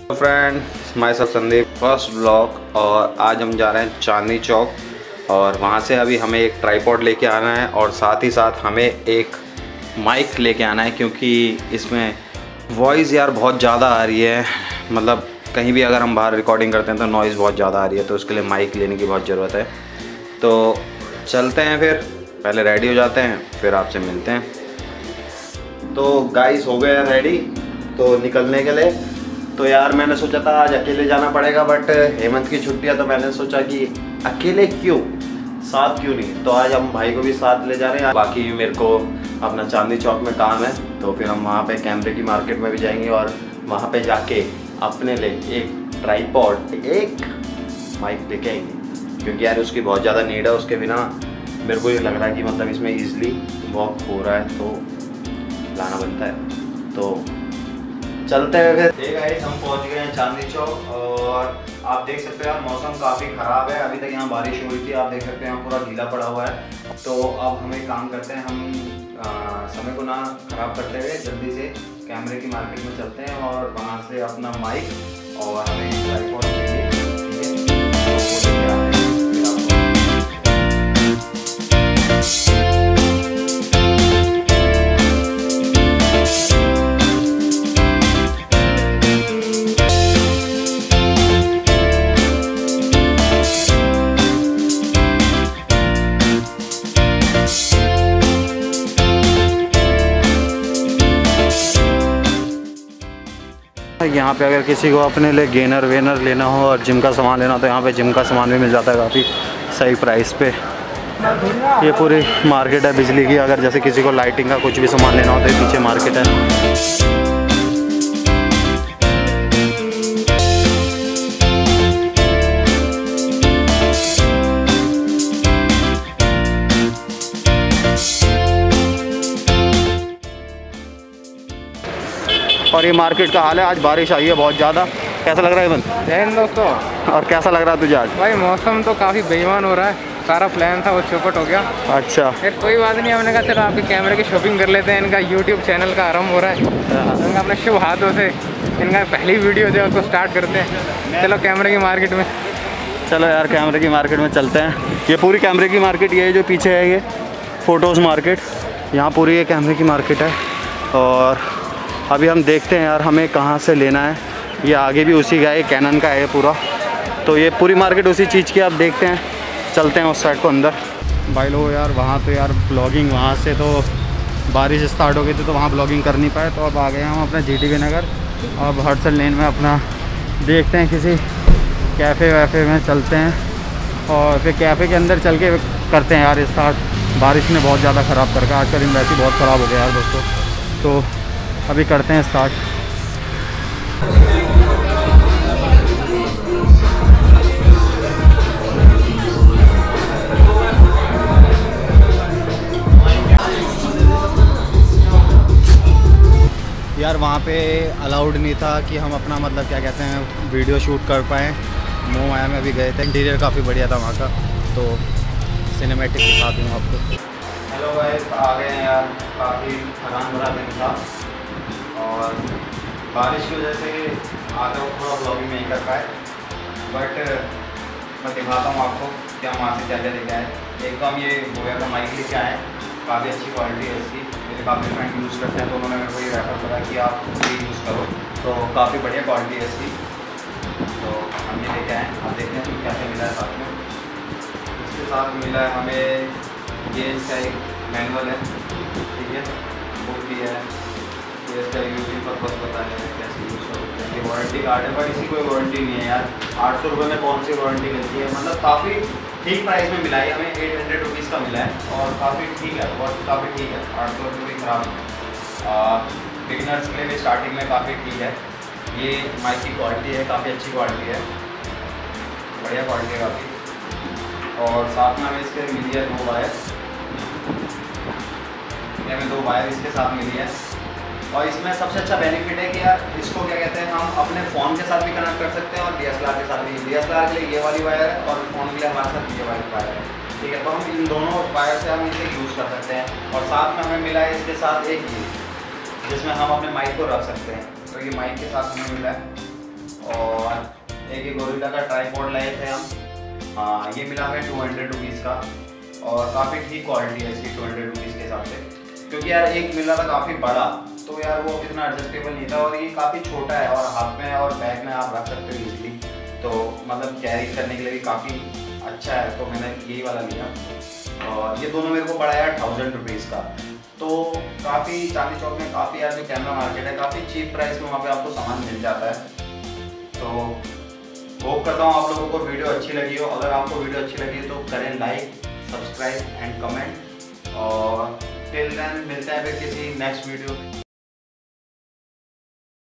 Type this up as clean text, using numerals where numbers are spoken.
Friends myself Sandeep first blog. और आज हम जा रहे हैं चांदनी चौक और वहाँ से अभी हमें एक ट्राइपॉड लेके आना है और साथ ही साथ हमें एक माइक लेके आना है, क्योंकि इसमें वॉइस यार बहुत ज़्यादा आ रही है। मतलब कहीं भी अगर हम बाहर रिकॉर्डिंग करते हैं तो नॉइज़ बहुत ज़्यादा आ रही है, तो उसके लिए माइक लेने की बहुत ज़रूरत है। तो चलते हैं, फिर पहले रेडी हो जाते हैं, फिर आपसे मिलते हैं। तो गाइस हो गए रेडी तो निकलने के लिए। तो यार मैंने सोचा था आज अकेले जाना पड़ेगा, बट हेमंत की छुट्टी है तो मैंने सोचा कि अकेले क्यों, साथ क्यों नहीं। तो आज हम भाई को भी साथ ले जा रहे हैं। बाकी मेरे को अपना चांदनी चौक में काम है, तो फिर हम वहाँ पे कैमरे की मार्केट में भी जाएंगे और वहाँ पे जाके अपने लिए एक ट्राइपॉड एक माइक लेके आएंगे, क्योंकि यार उसकी बहुत ज़्यादा नीड है। उसके बिना मेरे को ये लग रहा है कि मतलब इसमें ईजिली वॉक हो रहा है, तो लाना बनता है। तो चलते हैं फिर। ठीक है, हम पहुंच गए हैं चांदनी चौक और आप देख सकते हैं यार मौसम काफ़ी ख़राब है। अभी तक यहाँ बारिश हुई थी, आप देख सकते हैं यहाँ पूरा गीला पड़ा हुआ है। तो अब हम एक काम करते हैं, हम समय को ना ख़राब करते हुए जल्दी से कैमरे की मार्केट में चलते हैं और वहाँ से अपना माइक और हमें ट्राइपॉड चाहिए। यहाँ पे अगर किसी को अपने लिए गेनर वेनर लेना हो और जिम का सामान लेना हो तो यहाँ पे जिम का सामान भी मिल जाता है काफ़ी सही प्राइस पे। ये पूरी मार्केट है बिजली की। अगर जैसे किसी को लाइटिंग का कुछ भी सामान लेना हो तो ये पीछे मार्केट है। और ये मार्केट का हाल है, आज बारिश आई है बहुत ज़्यादा। कैसा लग रहा है बंद? जय हिंद दोस्तों। और कैसा लग रहा है तुझे आज? भाई मौसम तो काफ़ी बेईमान हो रहा है, सारा प्लान था वो चौपट हो गया। अच्छा, फिर कोई बात नहीं, हमने कहा चलो आपके कैमरे की शॉपिंग कर लेते हैं। इनका यूट्यूब चैनल का आरंभ हो रहा है, इनका अपने शुभ हाथों से इनका पहली वीडियो जो है उसको स्टार्ट करते हैं। चलो कैमरे की मार्केट में, चलो यार कैमरे की मार्केट में चलते हैं। ये पूरी कैमरे की मार्केट ये जो पीछे है, ये फ़ोटोज़ मार्केट, यहाँ पूरी ये कैमरे की मार्केट है। और अभी हम देखते हैं यार हमें कहाँ से लेना है। ये आगे भी उसी का है, कैनन का है पूरा। तो ये पूरी मार्केट उसी चीज़ की, आप देखते हैं। चलते हैं उस साइड को अंदर। भाई लोग यार वहाँ तो यार ब्लॉगिंग, वहाँ से तो बारिश स्टार्ट हो गई थी तो वहाँ ब्लॉगिंग कर नहीं पाए। तो अब आ गए हम अपने GTV नगर। अब हडसन लेन में अपना देखते हैं किसी कैफ़े वैफ़े में चलते हैं और फिर कैफ़े के अंदर चल के करते हैं यार स्टार्ट। बारिश ने बहुत ज़्यादा ख़राब करके आज का दिन वैसे ही बहुत ख़राब हो गया यार दोस्तों। तो अभी करते हैं स्टार्ट। यार वहाँ पे अलाउड नहीं था कि हम अपना मतलब क्या कहते हैं वीडियो शूट कर पाएँ। मोमाया में भी गए थे, इंटीरियर काफ़ी बढ़िया था वहाँ का, तो सिनेमैटिक दिखा दूँ आपको। हेलो गाइस, आ गए हैं यार। काफ़ी थकान भरा दिन था और बारिश की वजह से आगे थोड़ा ब्लॉगिंग नहीं कर पाए, बट मैं दिखाता हूँ आपको क्या वहाँ से क्या क्या लेके आए। एक तो हम ये बोया का माइक लेके आए, काफ़ी अच्छी क्वालिटी है इसकी। मेरे काफ़ी फ्रेंड यूज़ करते हैं तो उन्होंने मेरे को ये रेफर करा कि आप ये यूज़ करो, तो काफ़ी बढ़िया क्वालिटी है इसकी। तो हम ये लेके आए, आप देखते हैं तो क्या क्या मिला है साथ में। इसके साथ मिला है हमें ये इसका एक मैनुअल है, ठीक है, बुक भी है। ये इसका यूजिंग पर्पज़ बताया है कैसे यूज़ करते हैं। ये वारंटी कार्ड है, पर इसकी कोई वारंटी नहीं है यार। 800 रुपये में कौन सी वारंटी मिलती है। मतलब काफ़ी ठीक प्राइस में मिला है हमें, 800 रुपीज़ का मिला है और काफ़ी ठीक है, बहुत काफ़ी ठीक है। 800 रुपये भी ख़राब है। बिगिनर्स के लिए भी स्टार्टिंग में काफ़ी ठीक है। ये माइक की क्वालिटी है, काफ़ी अच्छी क्वालिटी है, बढ़िया क्वालिटी है काफ़ी। और साथ में हमें इसके मिली है 2 वायर, हमें 2 वायर इसके साथ मिली है। और इसमें सबसे अच्छा बेनिफिट है कि यार इसको क्या कहते हैं, हम अपने फ़ोन के साथ भी कनेक्ट कर सकते हैं और DSLR के साथ भी। DSLR के लिए ये वाली वायर है और फ़ोन के लिए हमारे साथ ये वाली वायर है, ठीक है। तो हम इन दोनों वायर से हम इसे यूज़ कर सकते हैं। और साथ में हमें मिला है इसके साथ एक ये, जिसमें हम अपने माइक को रख सकते हैं। तो ये माइक के साथ हमें मिला है और एक गोरिल्ला का ट्राईपॉड लाए थे हम। ये मिला हमें 200 रुपीज़ का और काफ़ी ठीक क्वालिटी है इसकी 200 रुपीज़ के हिसाब से, क्योंकि यार एक मिला था काफ़ी बड़ा, तो यार वो इतना एडजस्टेबल नहीं था और ये काफ़ी छोटा है और हाथ में और बैग में आप रख सकते हो इजीली, तो मतलब कैरी करने के लिए भी काफ़ी अच्छा है, तो मैंने यही वाला लिया। और ये दोनों मेरे को पड़ा यार 1000 रुपीज़ का। तो काफ़ी चांदनी चौक में काफ़ी यार जो कैमरा मार्केट है काफ़ी चीप प्राइस में वहाँ पे आपको सामान मिल जाता है। तो होप करता हूँ आप लोगों को वीडियो अच्छी लगी हो। अगर आपको वीडियो अच्छी लगी तो करें लाइक, सब्सक्राइब एंड कमेंट, और टिल देन मिलते हैं फिर किसी नेक्स्ट वीडियो।